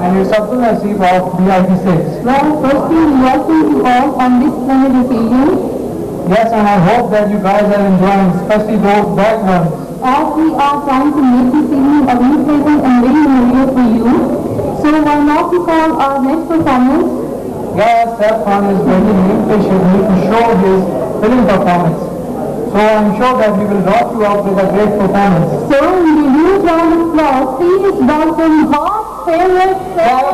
and it's Abdul Nasib of VIP6. Well, firstly, we welcome you all on this splendid occasion. Yes, and I hope that you guys are enjoying, especially those bright ones. As we are trying to make this evening a very pleasant and very memorable for you. So why not we call our next performance? Yes, Saffron is bringing invitation to show his film performance. So I'm sure that we will rock you out with a great performance. So, with a huge round of applause, please welcome Bob's favorite